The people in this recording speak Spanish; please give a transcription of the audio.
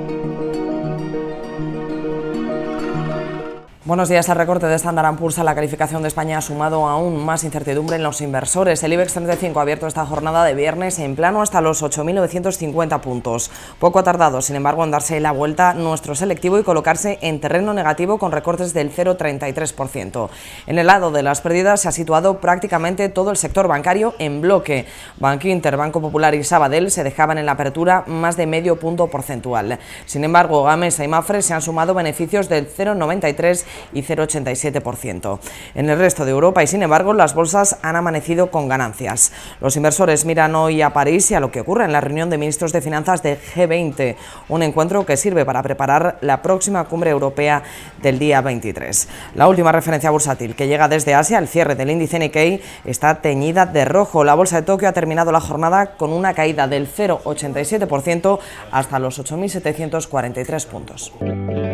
Buenos días. El recorte de Standard & Poor's a la calificación de España ha sumado aún más incertidumbre en los inversores. El IBEX 35 ha abierto esta jornada de viernes en plano hasta los 8.950 puntos. Poco ha tardado, sin embargo, en darse la vuelta nuestro selectivo y colocarse en terreno negativo con recortes del 0,33%. En el lado de las pérdidas se ha situado prácticamente todo el sector bancario en bloque. Bankinter, Banco Popular y Sabadell se dejaban en la apertura más de medio punto porcentual. Sin embargo, Gamesa y Mapfre se han sumado beneficios del 0,93% y 0,87%. En el resto de Europa y sin embargo las bolsas han amanecido con ganancias. Los inversores miran hoy a París y a lo que ocurre en la reunión de ministros de finanzas del G20, un encuentro que sirve para preparar la próxima cumbre europea del día 23. La última referencia bursátil que llega desde Asia, el cierre del índice Nikkei, está teñida de rojo. La bolsa de Tokio ha terminado la jornada con una caída del 0,87% hasta los 8.743 puntos.